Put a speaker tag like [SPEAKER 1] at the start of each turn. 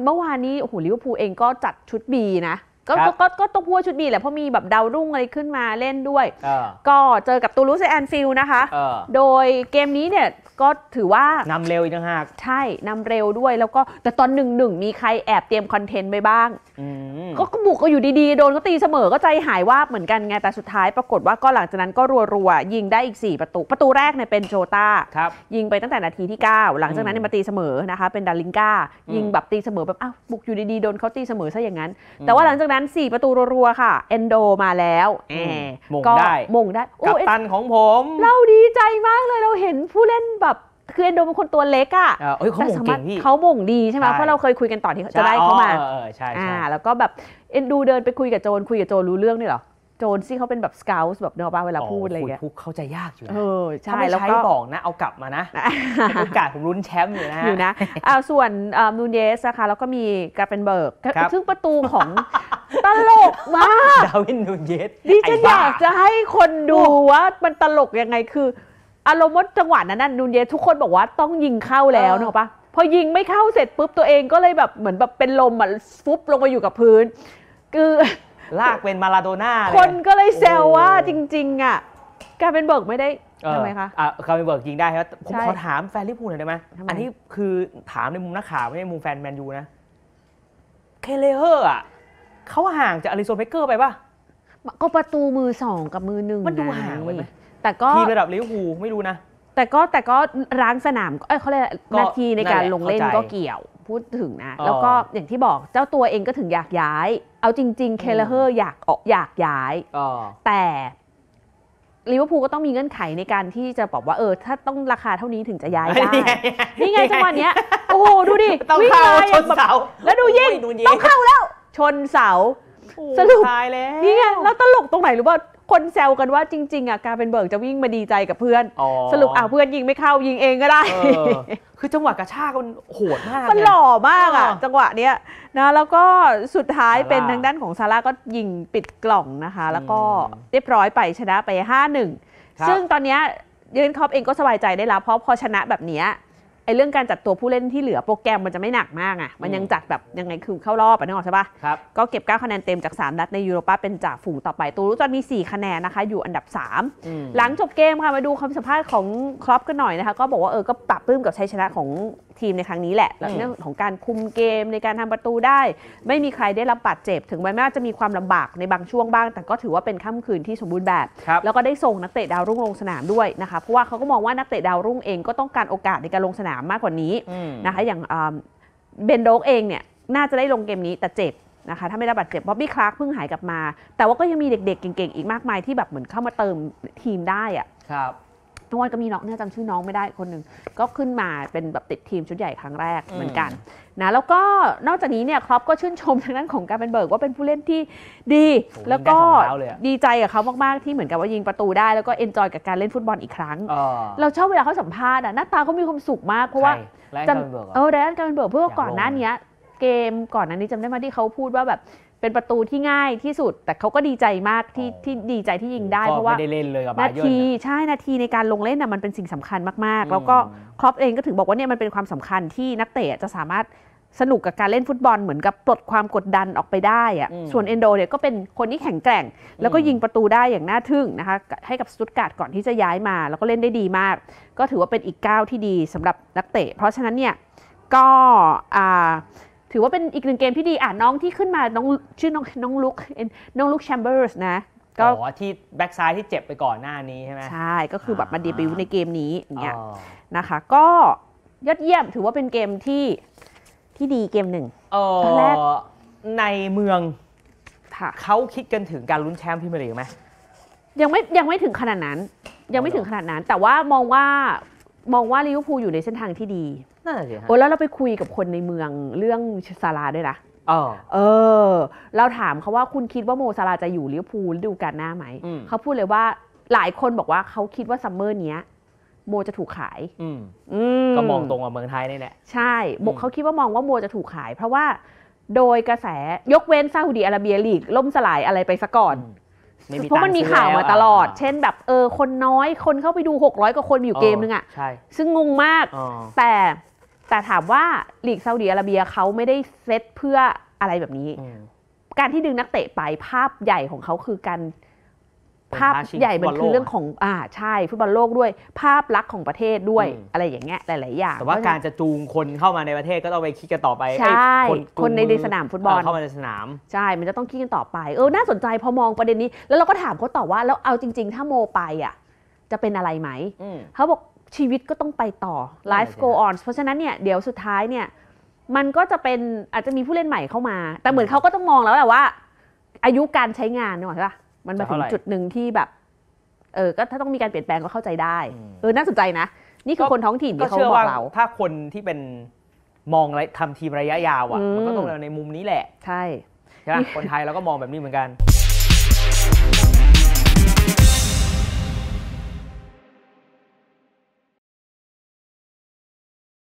[SPEAKER 1] เมื่อวานนี้โอ้โหลิเวอร์พูลเองก็จัดชุด B นะก็ต้องพูดชุด B แหละเพราะมีแบบดาวรุ่งอะไรขึ้นมาเล่นด้วยก็เจอกับตูลูสแอนฟิลด์นะคะโดยเกมนี้เนี่ยก็ถือว่าน
[SPEAKER 2] ำเร็วอีกต่างหาก
[SPEAKER 1] ใช่นำเร็วด้วยแล้วก็แต่ตอน1-1มีใครแอบเตรียมคอนเทนต์ไปบ้างก็บุกก็อยู่ดีๆโดนก็ตีเสมอก็ใจหายวาบเหมือนกันไงแต่สุดท้ายปรากฏว่าก็หลังจากนั้นก็รัวๆยิงได้อีก4ประตูแรกเนี่ยเป็นโจต้ายิงไปตั้งแต่นาทีที่9หลังจากนั้นมาตีเสมอนะคะเป็นดาริงก้ายิงแบบตีเสมอแบบอ้าวบุกอยู่ดีๆโดนเขาตีเสมอซะอย่างนั้นแต่ว่าหลังจากนั้น4ประตูรัวๆค่ะเอนโดมาแล้ว
[SPEAKER 2] ก็
[SPEAKER 1] มงได้
[SPEAKER 2] กัปตันของผม
[SPEAKER 1] เราดีใจมากเลยเราเห็นผู้เล่นแบบคือเอนโดเป็นคนตัวเล็กอ่ะ
[SPEAKER 2] เขามงเก่งพี่
[SPEAKER 1] เขามงดีใช่ไหมเพราะเราเคยคุยกันต่อที่จะได้เขามา
[SPEAKER 2] ใช่
[SPEAKER 1] แล้วก็แบบเอนดูเดินไปคุยกับโจนรู้เรื่องนี่หรอโจนที่เขาเป็นแบบสเกลส์แบบเนาะเวลาพูดอะไรอย่างเงี้ย
[SPEAKER 2] เข้าใจยากอยู่นะ
[SPEAKER 1] ใช่
[SPEAKER 2] แล้วก็บอกนะเอากลับมานะโอกาสผมลุ้นแชมป์อยู่
[SPEAKER 1] นะส่วนนูนเยสนะคะแล้วก็มีกาเปนเบิร์กซึ่งประตูของตลกมาก
[SPEAKER 2] ดาวินนูนเยส
[SPEAKER 1] ดิฉันอยากจะให้คนดูว่ามันตลกยังไงคืออารมณ์ว่าจังหวะนั้นนูนเยสทุกคนบอกว่าต้องยิงเข้าแล้วเนอะปะพอยิงไม่เข้าเสร็จปุ๊บตัวเองก็เลยแบบเหมือนแบบเป็นลมฟุบลงไปอยู่กับพื้นคือ
[SPEAKER 2] ลากเป็นมาราโดน่า
[SPEAKER 1] คนก็เลยแซวว่าจริงๆอ่ะการเป็นเบิร์กไม่ได้ทำไมคะ
[SPEAKER 2] การเป็นเบิร์กยิงได้ครับผมขอถามแฟนลิเวอร์พูลหน่อยได้ไหมอันนี้คือถามในมุมนักข่าวไม่ใช่มุมแฟนแมนยูนะเคเลเฮอร์อ่ะเขาห่างจากอลิโซนเบเกอร์ไปป่ะ
[SPEAKER 1] ก็ประตูมือ2กับมือ1
[SPEAKER 2] มันดูห่างไปไหม
[SPEAKER 1] แต่ก็
[SPEAKER 2] ทีระดับลิเวอร์พูลไม่รู้นะ
[SPEAKER 1] แต่ก็ร้างสนามเขาเรียกนาทีในการลงเล่นก็เกี่ยวพูดถึงนะแล้วก็อย่างที่บอกเจ้าตัวเองก็ถึงอยากย้ายเอาจริงๆเคเลเฮอร์อยากย้ายแต่ลิเวอร์พูลก็ต้องมีเงื่อนไขในการที่จะบอกว่าถ้าต้องราคาเท่านี้ถึงจะย้ายได้นี่ไงจังหวะเนี้ยโอ้โหดูดิ
[SPEAKER 2] วิ่งมาชนเสา
[SPEAKER 1] แล้วดูยิงต้องเข้าแล้วชนเสาสรุปนี่ไงแล้วตลกตรงไหนรู้ป่ะคนแซวกันว่าจริงๆการเป็นเบิร์กจะวิ่งมาดีใจกับเพื่อนสรุปเพื่อนยิงไม่เข้ายิงเองก็ได้
[SPEAKER 2] คือจังหวะกระชากมันโหดมาก
[SPEAKER 1] มันหล่อมากจังหวะเนี้ยนะแล้วก็สุดท้ายเป็นทางด้านของซาร่าก็ยิงปิดกล่องนะคะแล้วก็เรียบร้อยไปชนะไป 5-1 ซึ่งตอนนี้เยอร์เกนคล็อปเองก็สบายใจได้แล้วเพราะพอชนะแบบนี้ไอ้เรื่องการจัดตัวผู้เล่นที่เหลือโปรแกรมมันจะไม่หนักมากมันยังจัดแบบยังไงคือเข้ารอบนึกออกใช่ปะก็เก็บ9คะแนนเต็มจาก3นัดในยูโรปาเป็นจ่าฝูงต่อไปตูรุจะมี4คะแนนนะคะอยู่อันดับ3หลังจบเกมค่ะมาดูคำสัมภาษณ์ของคล็อปกันหน่อยนะคะก็บอกว่าก็ปรับปลื้มกับชัยชนะของทีมในครั้งนี้แหละแล้วเรื่องของการคุมเกมในการทำประตูได้ไม่มีใครได้รับบาดเจ็บถึงแม้ว่าจะมีความลำบากในบางช่วงบ้างแต่ก็ถือว่าเป็นค่ำคืนที่สมบูรณ์แบบแล้วก็ได้ส่งนักเตะดาวรุ่งลงสนามด้วยนะคะเพราะว่าเขาก็มองว่านักเตะดาวรุ่งเองก็ต้องการโอกาสในการลงสนามมากกว่านี้นะคะอย่างเบนโดกเองเนี่ยน่าจะได้ลงเกมนี้แต่เจ็บนะคะถ้าไม่ได้บาดเจ็บบ๊อบบี้คลาร์กเพิ่งหายกลับมาแต่ว่าก็ยังมีเด็กๆเก่งๆอีกมากมายที่แบบเหมือนเข้ามาเติมทีมได้อะ
[SPEAKER 2] ครับ
[SPEAKER 1] ทุกวันก็มีน้องเนี่ยจำชื่อน้องไม่ได้คนหนึ่งก็ขึ้นมาเป็นแบบติดทีมชุดใหญ่ครั้งแรกเหมือนกันนะแล้วก็นอกจากนี้เนี่ยครอปก็ชื่นชมทางด้านของการเป็นเบิร์กว่าเป็นผู้เล่นที่ดีแล้วก็ดีใจกับเขามากๆที่เหมือนกับว่ายิงประตูได้แล้วก็เอนจอยกับการเล่นฟุตบอลอีกครั้งเราชอบเวลาเขาสัมภาษณ์หน้าตาเขามีความสุขมากเพราะว่า
[SPEAKER 2] จ
[SPEAKER 1] ำแดนการเป็นเบิร์กเพื่อก่อนหน้านี้เกมก่อนหน้านี้จำได้ไหมที่เขาพูดว่าแบบเป็นประตูที่ง่ายที่สุดแต่เขาก็ดีใจมากที่ดีใจที่ยิงได้เพราะว่านาทีในการลงเล่นมันเป็นสิ่งสำคัญมากๆแล้วก็คล็อปเองก็ถึงบอกว่าเนี่ยมันเป็นความสำคัญที่นักเตะจะสามารถสนุกกับการเล่นฟุตบอลเหมือนกับปลดความกดดันออกไปได้ส่วนเอนโดเนี่ยก็เป็นคนที่แข็งแกร่งแล้วก็ยิงประตูได้อย่างน่าทึ่งนะคะให้กับสตุตการ์ดก่อนที่จะย้ายมาแล้วก็เล่นได้ดีมากก็ถือว่าเป็นอีกก้าวที่ดีสำหรับนักเตะเพราะฉะนั้นเนี่ยก็ถือว่าเป็นอีกหนึ่งเกมที่ดีน้องที่ขึ้นมาชื่อน้องลุคแชมเบอร์สนะ
[SPEAKER 2] ก็ที่แบ็กซ้ายที่เจ็บไปก่อนหน้านี้ใช่ไหม
[SPEAKER 1] ใช่ก็คือแบบมาเดบิวต์ในเกมนี้อย่างเงี้ยนะคะก็ยอดเยี่ยมถือว่าเป็นเกมที่ดีเกมหนึ่ง
[SPEAKER 2] ตอนแรกในเมืองเขาคิดกันถึงการลุ้นแชมป์พรีเมียร์ลีกไหม
[SPEAKER 1] ยังไม่ถึงขนาดนั้นแต่ว่ามองว่าลิเวอร์พูลอยู่ในเส้นทางที่ดีแล้วเราไปคุยกับคนในเมืองเรื่องซาลาด้วยนะเราถามเขาว่าคุณคิดว่าโมซาลาจะอยู่ลิเวอร์พูลฤดูกาลหน้าไหมเขาพูดเลยว่าหลายคนบอกว่าเขาคิดว่าซัมเมอร์นี้โมจะถูกขาย
[SPEAKER 2] ก็มองตรงกับเมืองไทยนี่แหละ
[SPEAKER 1] ใช่เขาคิดว่ามองว่าโมจะถูกขายเพราะว่าโดยกระแสยกเว้นซาอุดิอาระเบียลีกล่มสลายอะไรไปซะก่อนเพราะมันมีข่าวมาตลอดเช่นแบบคนน้อยคนเข้าไปดู600กว่าคนมีอยู่เกมนึงซึ่งงงมากแต่แต่ถามว่าลีกซาอุดิอาระเบียเขาไม่ได้เซตเพื่ออะไรแบบนี้การที่ดึงนักเตะไปภาพใหญ่ของเขาคือการภาพใหญ่มันคือเรื่องของใช่ฟุตบอลโลกด้วยภาพลักษณ์ของประเทศด้วยอะไรอย่างเงี้ยหลายๆอย่าง
[SPEAKER 2] แต่ว่าการจะจูงคนเข้ามาในประเทศก็ต้องไปคิดกันต่อไป
[SPEAKER 1] ใช่คนในสนามฟุตบอล
[SPEAKER 2] เข้ามาในสนาม
[SPEAKER 1] ใช่มันจะต้องคิดกันต่อไปน่าสนใจพอมองประเด็นนี้แล้วเราก็ถามเขาต่อว่าแล้วเอาจริงๆถ้าโมไปจะเป็นอะไรไหมเขาบอกชีวิตก็ต้องไปต่อ life go on เพราะฉะนั้นเนี่ยเดี๋ยวสุดท้ายเนี่ยมันก็จะเป็นอาจจะมีผู้เล่นใหม่เข้ามาแต่เหมือนเขาก็ต้องมองแล้วแหละว่าอายุการใช้งานเนอะใช่ปะมันมาถึงจุดหนึ่งที่แบบก็ถ้าต้องมีการเปลี่ยนแปลงก็เข้าใจได้น่าสนใจนะนี่คือคนท้องถิ่นที่เขาบอกเรา
[SPEAKER 2] ถ้าคนที่เป็นมองทำทีมระยะยาวมันก็ต้องในมุมนี้แหละ
[SPEAKER 1] ใช่
[SPEAKER 2] ใช่ไหมคนไทยเราก็มองแบบนี้เหมือนกัน